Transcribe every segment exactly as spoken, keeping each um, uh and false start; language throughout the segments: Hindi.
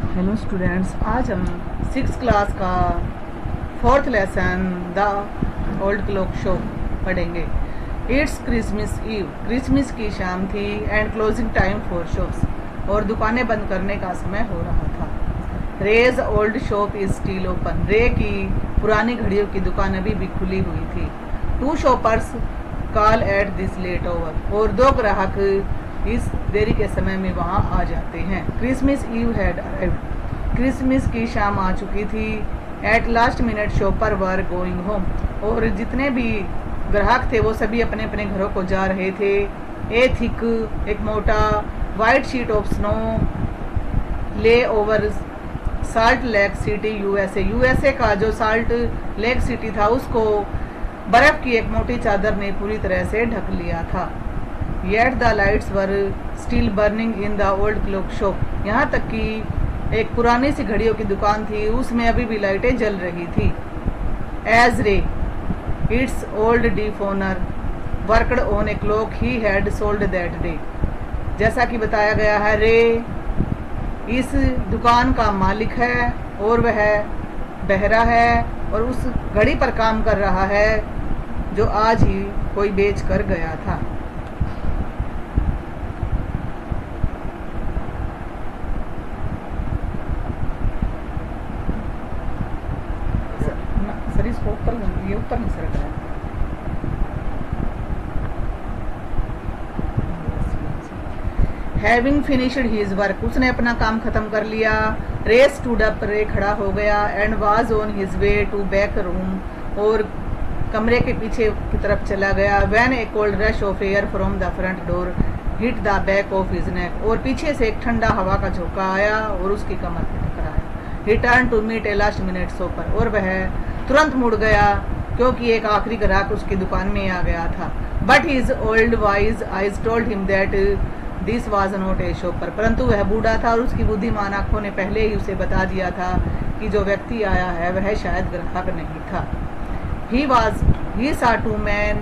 हेलो स्टूडेंट्स, आज हम सिक्स क्लास का fourth lesson the old clock shop पढ़ेंगे। इट्स क्रिसमस ईव, क्रिसमस की शाम थी and closing time for shops, और दुकानें बंद करने का समय हो रहा था। Ray's old shop is still open, Ray की पुरानी घड़ियों की दुकान अभी भी खुली हुई थी। Two shoppers call at this late hour, और दो ग्राहक इस देरी के समय में वहां आ जाते हैं। Christmas eve had arrived, Christmas की शाम आ चुकी थी। At last minute shopper were going home, और जितने भी ग्राहक थे वो सभी अपने अपने घरों को जा रहे थे। ए थिक, एक मोटा white sheet of snow lay over Salt Lake City USA, USA का जो साल्ट लेक सिटी था उसको बर्फ की एक मोटी चादर ने पूरी तरह से ढक लिया था। Yet the lights were still burning in the old clock shop, यहाँ तक कि एक पुरानी सी घड़ियों की दुकान थी, उसमें अभी भी लाइटें जल रही थी। As Ray its old deaf owner worked on a clock he had sold that day, जैसा कि बताया गया है, रे इस दुकान का मालिक है और वह बहरा है और उस घड़ी पर काम कर रहा है जो आज ही कोई बेच कर गया था। सर इसको ऊपर ये ऊपर नहीं सरक रहा है। हैविंग फिनिश्ड हिज वर्क, उसने अपना काम खत्म कर लिया। रे स्टूड अप, रे खड़ा हो गया। And was on his way to back room, और कमरे के पीछे की तरफ चला गया। When a cold rush of air from the front door hit the back of his neck, और पीछे से एक ठंडा हवा का झोंका आया और उसकी कमर पे टकराया। He turn to meet a last minute shopper, और वह तुरंत मुड़ गया क्योंकि एक आखिरी ग्राहक उसकी दुकान में आ गया था। But his old wise eyes told him that this was not a shopper, परंतु वह बूढ़ा था और उसकी बुद्धिमान आंखों ने पहले ही उसे बता दिया था कि जो व्यक्ति आया है वह शायद ग्राहक नहीं था। ही was he saw two man,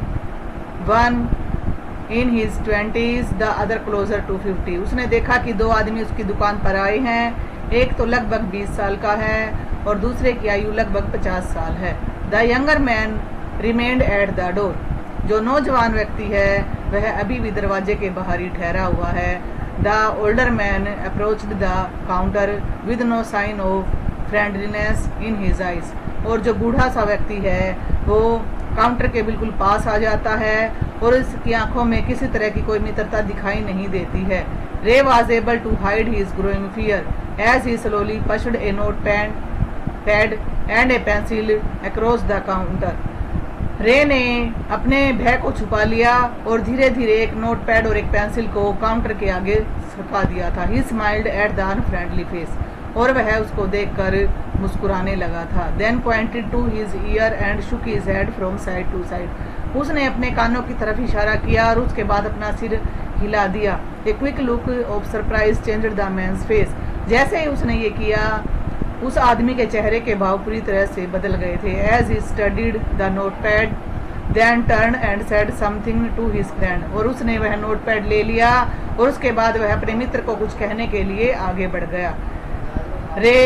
one in his twenties the other closer to fifty, उसने देखा कि दो आदमी उसकी दुकान पर आए हैं। एक तो लगभग बीस साल का है और दूसरे की आयु लगभग पचास साल है। The younger man remained at the door, जो नौजवान व्यक्ति है वह अभी भी दरवाजे के बाहर ही ठहरा हुआ है। The older man approached the counter with no sign of friendliness in his eyes, और जो बूढ़ा सा व्यक्ति है वो काउंटर के बिल्कुल पास आ जाता है और इसकी आंखों में किसी तरह की कोई मित्रता दिखाई नहीं देती है। Ray was able to hide his growing fear as he slowly pushed a note pad pad and a pencil across the counter, Ray ने अपने भय को छुपा लिया और धीरे धीरे एक नोटपैड और एक पेंसिल को काउंटर के आगे छुपा दिया था। He smiled at the unfriendly face, और वह उसको देखकर मुस्कुराने लगा था। Then pointed to his ear and shook his head from side to side, उसने अपने कानों की तरफ इशारा किया और उसके बाद अपना सिर हिला दिया। A quick look of surprise changed the man's face, जैसे ही उसने ये किया उस आदमी के चेहरे के भाव पूरी तरह से बदल गए थे। As he studied the notepad then turn and said something to his friend, और उसने वह नोटपैड ले लिया और उसके बाद वह अपने मित्र को कुछ कहने के लिए आगे बढ़ गया। Ray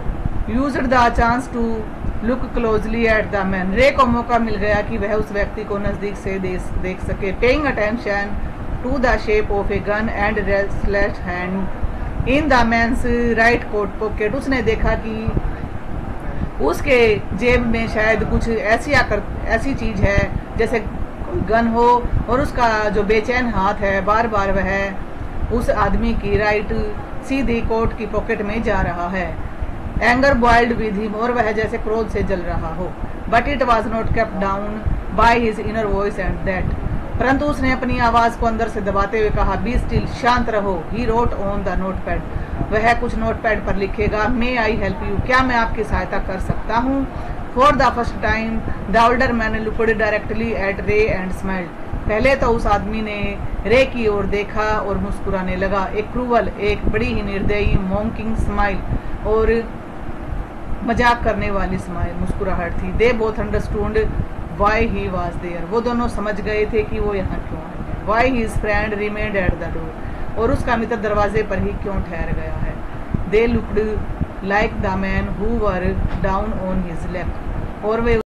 used the chance to look closely at the man, Ray को मौका मिल गया कि वह उस व्यक्ति को नजदीक से देख सके। Paying attention to the shape of a gun and restless hand in the man's right coat pocket, उसने देखा कि उसके जेब में शायद कुछ ऐसी आकर ऐसी चीज है जैसे कोई गन हो, और उसका जो बेचैन हाथ है बार बार वह उस आदमी की राइट सीधी कोट की पॉकेट में जा रहा है। एंगर बॉइल्ड विद हिम, और वह जैसे क्रोध से जल रहा हो। But it was not kept down by his inner voice and that, परंतु उसने अपनी आवाज को अंदर से दबाते हुए कहा, बी स्टिल, शांत रहो। He wrote on the notepad, वह कुछ नोटपैड पर लिखेगा। मे आई हेल्प यू, क्या मैं आपकी सहायता कर सकता हूँ। For the first time the older man looked directly at Ray and smiled, पहले तो उस आदमी ने रे की ओर देखा और मुस्कुराने लगा। एक क्रूवल, एक बड़ी ही निर्दयी मॉकिंग स्माइल, और मजाक करने वाली स्माइल, मुस्कुराहट थी। They both understood why he was there, वो दोनों समझ गए थे कि वो यहाँ क्यों आए। Why his friend remained at the door, और उसका मित्र दरवाजे पर ही क्यों ठहर गया है। They looked like the man who were down on his luck. और वे